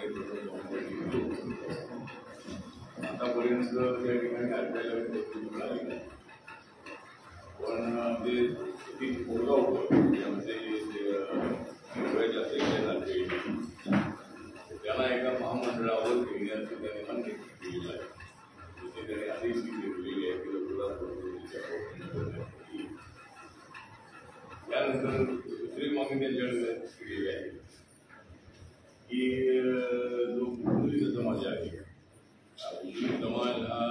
आतापर्यंत या ठिकाणी आपल्याला मिळाली, पण ते किती मोठं होतं त्यामध्ये झाले त्यांना एका महामंडळावर घेण्याचं त्यांनी मान्य केलेलं आहे. तिथे त्यांनी आधीच दिलेली आहे की त्यानंतर दुसरी मागणी त्यांच्याकडे केलेली आहे की जो मुस्लिम समाज आहे, मुस्लिम समाज हा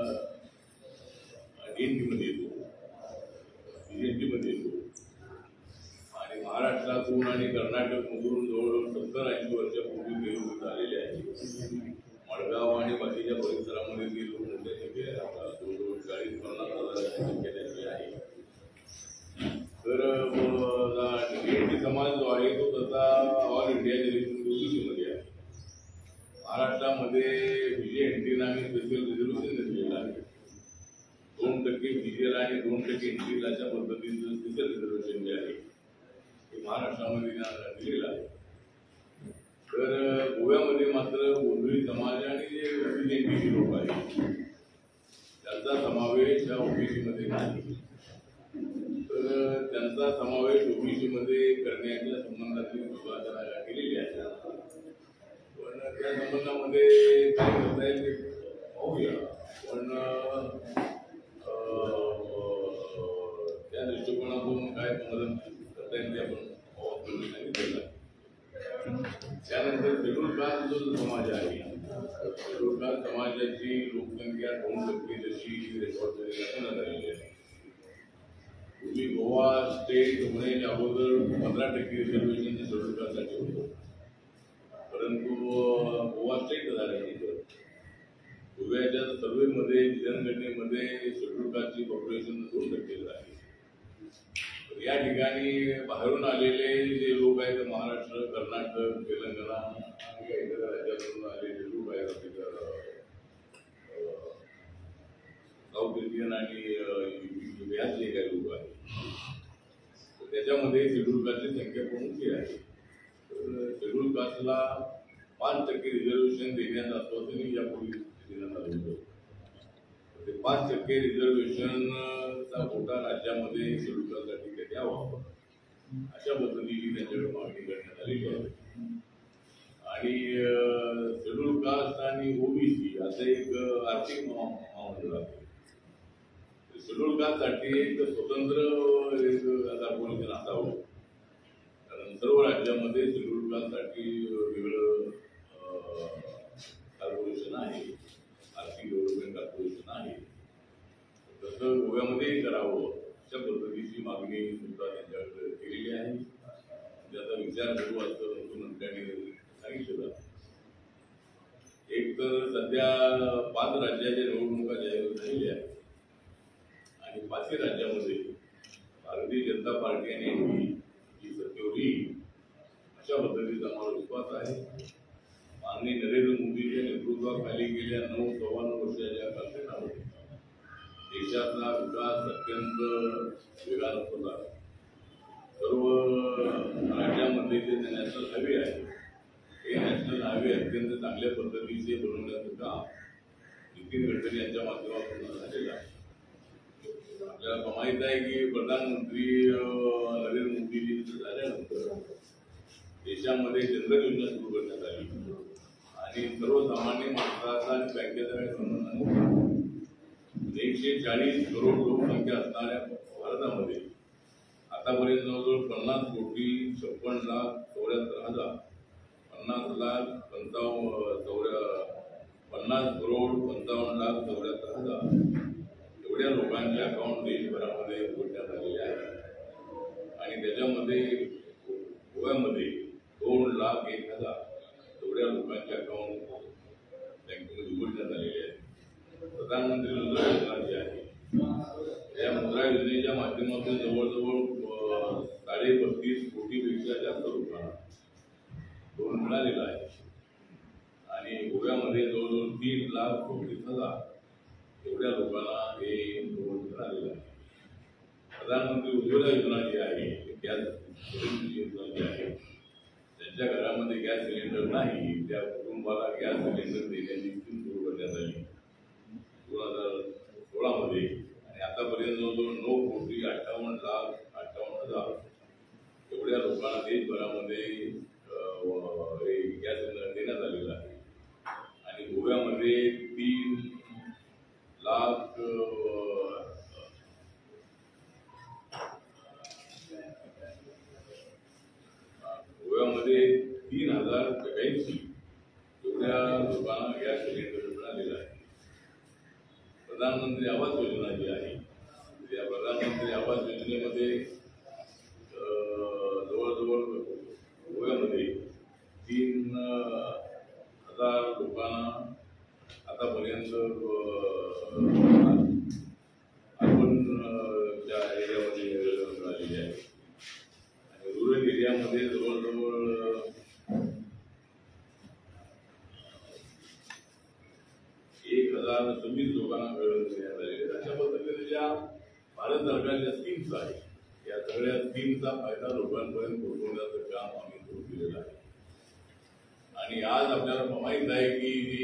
एनटीमध्ये येतो, बीएनटीमध्ये येतो आणि महाराष्ट्रातून आणि कर्नाटकमधून जवळजवळ 70-80 वर्षापूर्वी ते लोक आलेले आहेत. मडगाव आणि बाकीच्या परिसरामध्ये ते लोक मोठ्या संख्येने राहतात. जवळजवळ 40-50 हजाराची संख्या त्यांची आहे. तर बीएनटी समाज जो आहे तो तसा ऑल इंडिया ओबीसीमध्ये आहे. महाराष्ट्रामध्ये बीजेएनटीला आम्ही स्पेशल रिझर्वेशन दिलेलं आहे. 2% बीजेला आणि 2% एनटीलाच्या पद्धतीचं स्पेशल रिझर्वेशन जे आहे ते महाराष्ट्रामध्ये दिलेलं आहे. तर गोव्यामध्ये मात्र गोंधळी समाज आणि जे बीजेपी लोक आहेत त्यांचा समावेश या ओबीसीमध्ये नाही. तर त्यांचा समावेश ओबीसीमध्ये करण्याच्या संबंधातली सुरुवात केलेली आहे. पण त्या संबंधामध्ये काय करता येईल ते पाहूया. पण त्या दृष्टिकोनातून काय मदत करता येईल ते आपण सांगितलेलं. त्यानंतर शेड्यूल कास्ट जो समाज आहे, शेड्यूल कास्ट समाजाची लोकसंख्या 2% जशी रेकॉर्ड झालेली आहे. पूर्वी गोवा स्टेट होण्याच्या अगोदर 15% रिझर्वेशन शेड्यूल कास्टसाठी होतं, परंतु गोवा स्टेट झाल्यानंतर गोव्याच्या सर्वेमध्ये जनगणनेमध्ये शेड्यूल कास्टची पॉप्युलेशन 2% आहे. या ठिकाणी बाहेरून आलेले जे लोक आहेत, महाराष्ट्र, कर्नाटक, तेलंगणा आणि इतर राज्यातून आलेले लोक आहेत, साऊथ इंडियन आणि बिहारचे काही लोक आहेत, त्याच्यामध्ये शेड्यूल कास्टची संख्या प्रमुख आहे. शेड्यूल कास्टला 5% रिझर्वेशन देण्याचं आश्वासन यापूर्वी देण्यात आलं होतं. 5% रिझर्वेशनचा कोटा राज्यामध्ये शेड्यूल कास्टसाठी द्यावा अशा पद्धतीची त्यांच्याकडे मागणी करण्यात आलेली आहे. आणि शेड्यूल कास्ट आणि ओबीसी असं एक आर्थिक महामंडळ आहे. शेड्यूल कास्टसाठी एक स्वतंत्र कॉर्पोरेशन असावं, कारण सर्व राज्यामध्ये शेड्यूल कास्टसाठी वेगळं कॉर्पोरेशन आहे, आर्थिक डेव्हलपमेंट कॉर्पोरेशन आहे. तसं गोव्यामध्येही करावं अशा पद्धतीची मागणी सुद्धा त्यांच्याकडे केलेली आहे. त्याचा विचार करू असं मुख्यमंत्र्यांनी सांगितलं. एक तर सध्या 5 राज्याच्या निवडणुका जाहीर झालेल्या आहेत आणि 5ही राज्यामध्ये भारतीय जनता पार्टी आणि एनडी ही सत्तेवर येईल अशा पद्धतीचा मला विश्वास आहे. माननीय नरेंद्र मोदींच्या नेतृत्वाखाली गेल्या 9-9.25 वर्षाच्या कालखंडामध्ये देशाचा विकास अत्यंत वेगानं होता. सर्व राज्यामध्ये जे नॅशनल हायवे आहे हे नॅशनल हायवे अत्यंत चांगल्या पद्धतीचे बनवण्याचं काम नितीन गडकरी यांच्या माध्यमातून झालेलं आहे. आपल्याला माहीत आहे की प्रधानमंत्री नरेंद्र मोदीजी झाल्यानंतर देशामध्ये जनधन योजना सुरू करण्यात आली आणि सर्वसामान्य माणसाचा आणि बँकेचा काही संबंध नाही. 140 करोड लोकसंख्या असणाऱ्या भारतामध्ये आतापर्यंत जवळजवळ 50,56,74,000 50,55,74,000 एवढ्या लोकांचे अकाउंट देशभरामध्ये उघडण्यात आलेले आहे. आणि त्याच्यामध्ये गोव्यामध्ये 2,01,000 एवढ्या लोकांचे अकाउंट बँकेमध्ये उघडण्यात आलेले आहे. प्रधानमंत्री मुद्रा योजना जी आहे या मुद्रा योजनेच्या माध्यमातून जवळजवळ 35 कोटीपेक्षा जास्त लोकांना लोन मिळालेलं आहे. आणि गोव्यामध्ये जवळजवळ 3,34,000 एवढ्या लोकांना हे लोन मिळालेलं आहे. प्रधानमंत्री उज्ज्वला योजना जी आहे, गॅस योजना जी आहे, ज्यांच्या घरामध्ये गॅस सिलेंडर नाही त्या कुटुंबाला गॅस सिलेंडर देण्याची स्कीम सुरू करण्यात आली 2016 मध्ये आणि आतापर्यंत जवळजवळ 9,58,58,00,000 एवढ्या लोकांना देशभरामध्ये गॅस सिलेंडर देण्यात आलेला आहे आणि गोव्यामध्ये 3 लाख गोव्यामध्ये 3,085 एवढ्या लोकांना गॅस सिलेंडर मिळालेला आहे. प्रधानमंत्री आवास योजना जी आहे त्या प्रधानमंत्री आवास योजनेमध्ये जवळजवळ गोव्यामध्ये 3,000 लोकांना आतापर्यंत अर्बनच्या एरियामध्ये मिळालेली आहे आणि रुरल एरियामध्ये जवळजवळ 1,026 लोकांना देण्यात आलेले. अशा पद्धतीने ज्या भारत सरकारच्या स्कीम्स आहेत या सगळ्या स्कीमचा फायदा लोकांपर्यंत पोहोचवण्याचं काम आम्ही सुरू केलेलं आहे. आणि आज आपल्याला माहीत आहे की जी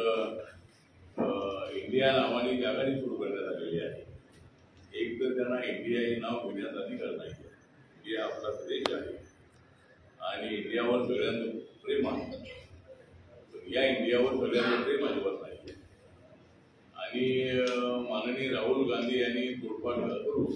इंडिया नावाने जी आघाडी सुरू करण्यात आलेली आहे. एक तर त्यांना इंडिया हे नाव घेण्याचा अधिकार नाही. इंडिया आपला देश आहे आणि इंडियावर सगळ्यांचं प्रेम आहे. या इंडियावर सगळ्यांचं प्रेम अजिबात नाही आणि माननीय राहुल गांधी यांनी तोडपाड करून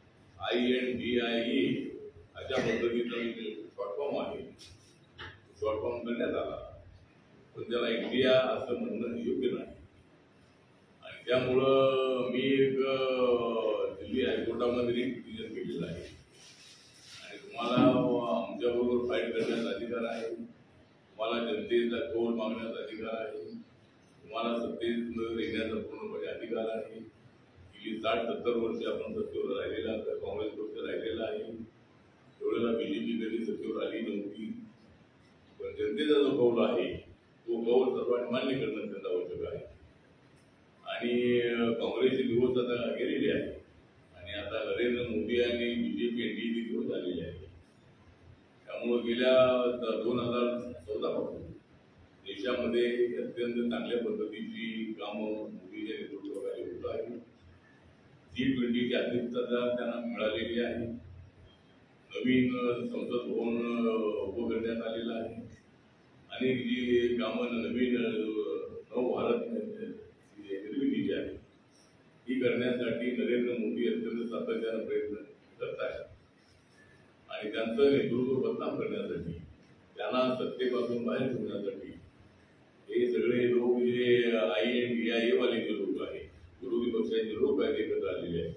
INDIE अशा पद्धतीचा शॉर्ट फॉर्म आहे शॉर्ट फॉर्म करण्यात आला पण त्याला इंडिया असं म्हणणं योग्य नाही आणि त्यामुळं मी एक दिल्ली हायकोर्टामध्ये रिट पिटिशन केलेलं आहे आणि तुम्हाला आमच्याबरोबर फाईट करण्याचा अधिकार आहे. तुम्हाला जनतेचा कौल मागण्याचा अधिकार आहे. तुम्हाला सत्तेत येण्याचा पूर्णपणे अधिकार आहे. गेली 60-70 वर्ष आपण सत्तेवर राहिलेला काँग्रेस पक्ष राहिलेला आहे. त्यावेळेला BJP कधी सत्तेवर आली नव्हती पण जनतेचा जो कौल आहे तो कौल सर्वांनी मान्य करणं त्यांना आवश्यक आहे आणि काँग्रेसचे दिवस आता गेलेले आहे आणि आता नरेंद्र मोदी आणि BJP NDA दिवस आलेले आहे. त्यामुळं गेल्या 2014 पासून देशामध्ये अत्यंत चांगल्या पद्धतीची कामं मोदीच्या नेतृत्वाखाली होत आहे. G20ची अध्यक्षता त्यांना मिळालेली आहे. नवीन संसद भवन उभं करण्यात आलेलं आहे. अनेक जी कामं नवीन नवभारत निर्मिती जी आहे ही करण्यासाठी नरेंद्र मोदी अत्यंत सातत्यानं प्रयत्न करत आहेत आणि त्यांचं नेतृत्व बदनाम करण्यासाठी त्यांना सत्तेपासून बाहेर ठेवण्यासाठी हे सगळे लोक जे INDIE वाले जे लोक आहेत विरोधी पक्षाचे लोक आहेत एकत्र आलेले आहेत.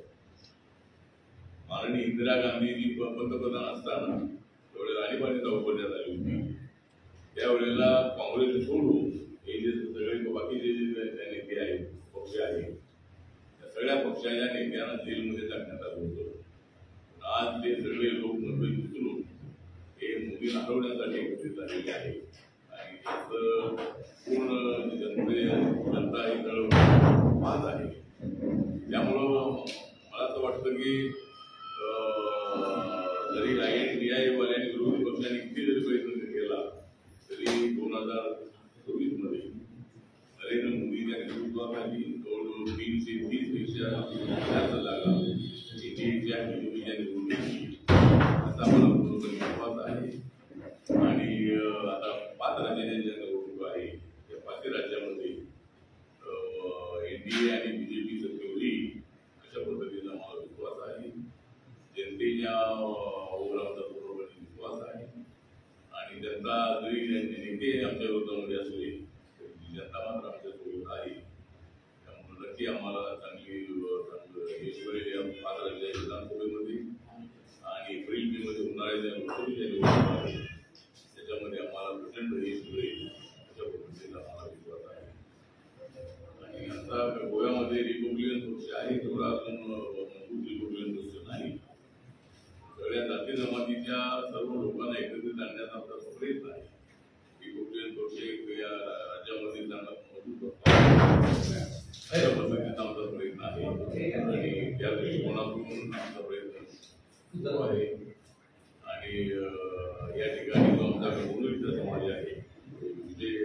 माननीय इंदिरा गांधीजी पंतप्रधान असताना त्यावेळेला आणीबाणी लागू करण्यात आली होती. त्यावेळेला काँग्रेस सोडून हे जे सगळे बाकीचे जे नेते आहेत पक्ष आहेत त्या सगळ्या पक्षाच्या नेत्यांना जेलमध्ये टाकण्यात आलं होतं. आज ते सगळे लोक मुंबई उचलून हे मोदी हटवण्यासाठी एकत्रित झालेले आहे आणि त्याचं पूर्ण जनता ही पाहत आहे. त्यामुळं मला असं वाटतं की जरी INDIE वाल्यांनी विरोधी पक्षांनी किती जरी प्रयत्न केला तरी 2024 मध्ये नरेंद्र मोदीच्या नेतृत्वाखाली जवळजवळ 330 पेक्षा जास्त जागा इंडियाच्या BJPच्या निवडणुकीची असा मला पूर्णपणे विश्वास आहे आणि आता 5 राज्याच्या ज्या निवडणूक आहे त्या 5 राज्यामध्ये NDA आणि BJP सत्तेवर येईल अशा पद्धतीचा मला विश्वास आहे. जनतेच्या ओघाचा पूर्णपणे विश्वास आहे आणि जनता जरी नेते आमच्या विरोधामध्ये असले तरी जनता मात्र आमच्या सोबत आहे. त्यामुळे नक्की आम्हाला चांगली यश मिळेल या 5 राज्याच्या विधानसभेमध्ये आणि एप्रिल मे मध्ये होणाऱ्या ज्या लोकसभेच्या निवडणुका आहेत त्याच्यामध्ये आम्हाला प्रचंड यश मिळेल अशा पद्धतीचा आम्हाला विश्वास आहे. आणि आता गोव्यामध्ये रिपब्लिकन पक्ष आहे तेवढा अजून मजबूत रिपब्लिकन पक्ष नाही. सगळ्या जाती जमातीच्या सर्व लोकांना एकत्रित आणण्याचा आमचा प्रयत्न आहे. रिपब्लिकन पक्ष या राज्यामध्ये चांगला मजबूत अशा पद्धतीचा आमचा प्रयत्न आहे आणि त्या दृष्टिकोनातून आमचा प्रयत्न सुरू आहे. आणि या ठिकाणी जो आमचा गोंधळीचा समाज आहे विजय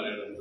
मराठा